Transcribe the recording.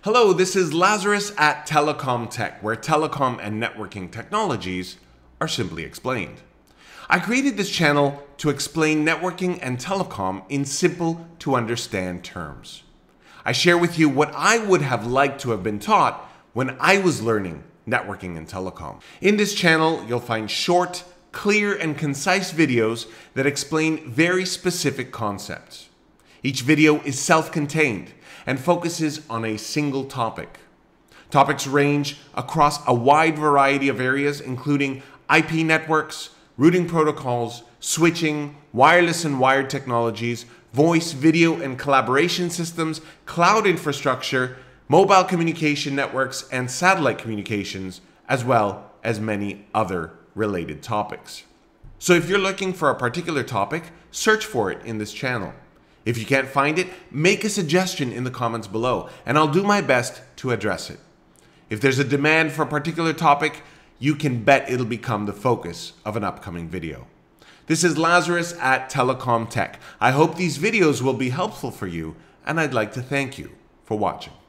Hello, this is Lazarus at telecomTech, where telecom and networking technologies are simply explained. I created this channel to explain networking and telecom in simple to understand terms. I share with you what I would have liked to have been taught when I was learning networking and telecom. In this channel, you'll find short, clear, and concise videos that explain very specific concepts. Each video is self-contained and focuses on a single topic. Topics range across a wide variety of areas, including IP networks, routing protocols, switching, wireless and wired technologies, voice, video, and collaboration systems, cloud infrastructure, mobile communication networks, and satellite communications, as well as many other related topics. So if you're looking for a particular topic, search for it in this channel. If you can't find it, make a suggestion in the comments below, and I'll do my best to address it. If there's a demand for a particular topic, you can bet it'll become the focus of an upcoming video. This is Lazarus at telecomTech. I hope these videos will be helpful for you, and I'd like to thank you for watching.